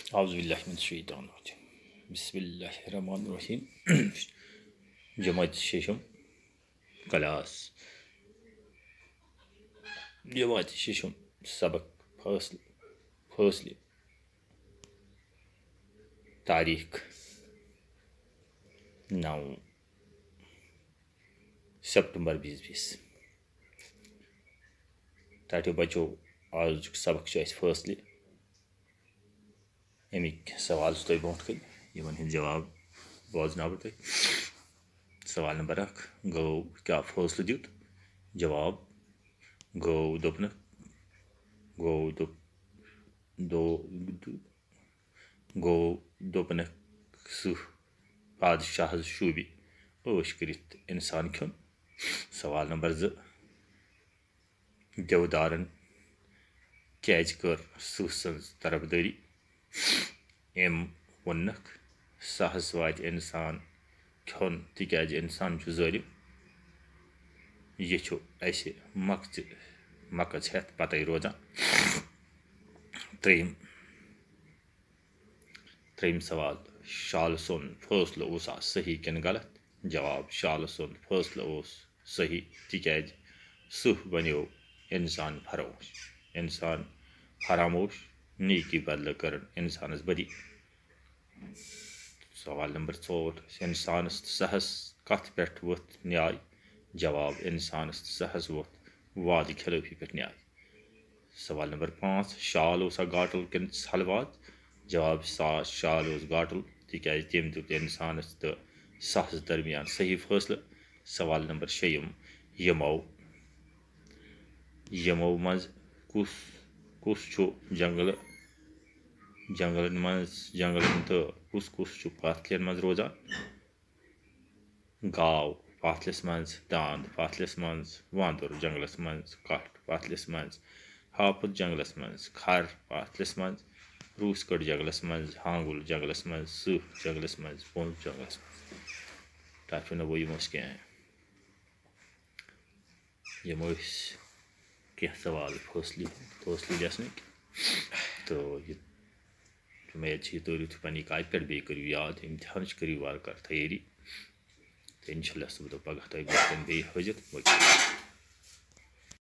Auzubillahiminash-shaytanir-rajim. Bismillahirrahmanir-rahim. Cemaat Şeşim Kalas Cemaat Şeşim Sabak Faasle Tarih 9 September 2020 Tato बच्चों आज सबक फासले अमिक सवाल तुम ब्रोट कन यमन हिंद जवाब बोजन तुम सवाल नंबर 1 गो क्या फासले दित जवाब गो दोपन गो दो गो दोपन सह बादशाह शूबि ओश करित इंसान खुन सवाल नंबर 2 देवदारन क्याज कर सह सज तरफदारी एम वनक सहस वात इंसान खोन तिकाज इंसान जालिम यह मकज हेत पत रोजान त्रेम सवाल शाल सुन फैसलो सही किन गलत जवाब शाल सुन फैसलो सही तिकाज सह बनो इंसान फरामोश नीकी बदल कर इंसानस बदी सवाल नंबर 4 इंसानस सहस कथ पे वोथ न्याय जवाब इंसानस सहस वोथ वाद खिलाफी पे न्याय सवाल नंबर 5 शाल गाटल किन हलवात जवाब शाल गाटल तिकाज तम दित इंसानस तो सहस दरमियान सही फैसला सवाल नंबर 6 यमो मज कुस जंगलन तो कुस पाथलन मज रोजान गाव पाथलस मज दांद पाथलस मज वांदर जंगलस मज कट पाथलस मज हापुत जंगलस मज खर पाथलस मज रूसकट जंगलस मज हांगुल जंगलस मज सह जंगलस मज पोंद जंगलस मज तथ वो कह क्या सवाल फासले लेसनिक तो उम्मीद तोरियो पन्नी कापि पे बे करू याद इम्तिहान करू वार तैयारी तो इंशाल्लाह सुबह पगह तुम बे हाजिर।